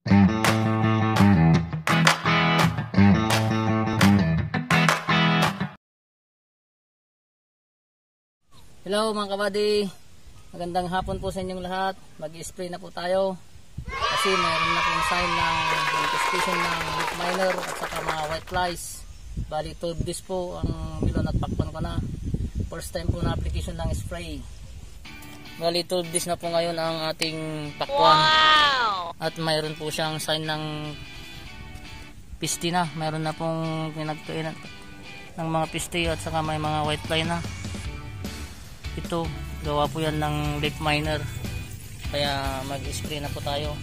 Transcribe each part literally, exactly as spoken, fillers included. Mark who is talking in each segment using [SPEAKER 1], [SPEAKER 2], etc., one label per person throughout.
[SPEAKER 1] Hello mga kabady, magandang hapon po sa inyong lahat. Mag-spray na po tayo kasi mayroon na pong sign ng infestation ng leaf miner at saka mga white flies. Bali twelve days po ang milon at pakpan ko na. First time po na application ng spray. Bali twelve days na po ngayon ang ating pakwan. Wow! At mayroon po siyang sign ng piste na. Mayroon na pong pinagtuinan ng mga piste at saka may mga white fly na. Ito, gawa po yan ng leaf miner. Kaya mag-spray na po tayo.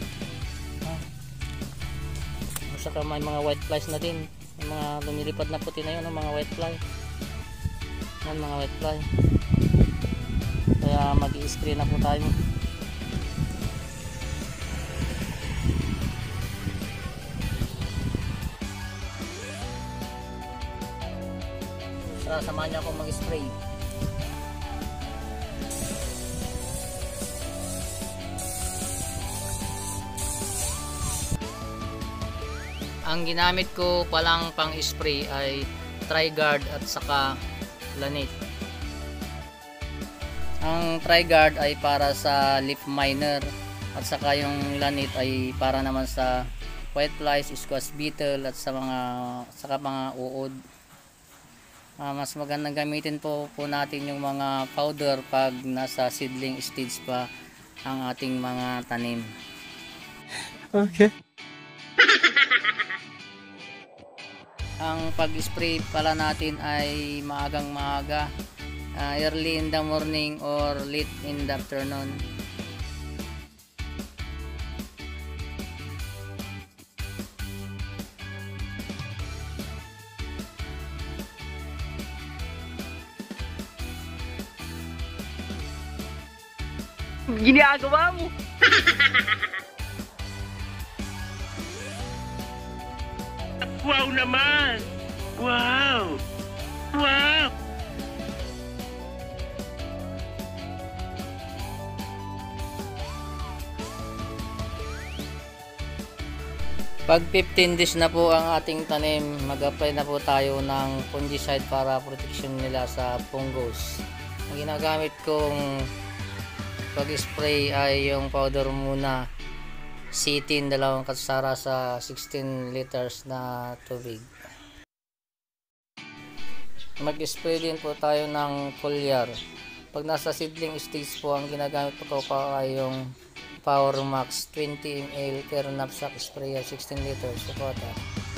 [SPEAKER 1] At saka may mga white flies na din. May mga lumilipad na puti na yun, no? Mga white fly. Yan, mga white fly. Kaya mag-spray na po tayo. So, samahan niyo ako mag-spray. Ang ginamit ko palang pang spray ay Triguard at saka Lanate. Ang Triguard ay para sa leaf miner at saka yung Lanate ay para naman sa white flies, squash beetle at sa mga saka mga uod. Uh, mas magandang gamitin po po natin yung mga powder pag nasa seedling stage pa ang ating mga tanim.
[SPEAKER 2] Okay.
[SPEAKER 1] Ang pag-spray pala natin ay maagang maaga, uh, early in the morning or late in the afternoon.
[SPEAKER 2] Ginagawa mo. Wow naman! Wow! Wow!
[SPEAKER 1] Pag fifteen days na po ang ating tanim, mag-apply na po tayo ng fungicide para protection nila sa fungus. Ang ginagamit kong pag-spray ay yung powder muna. Sitin, dalawang katsara sa sixteen liters na tubig. Mag-spray din po tayo ng foliar. Pag nasa seedling stage po, ang ginagamit po ko ay yung Power Max twenty milliliters per knapsack sprayer, sixteen liters of water.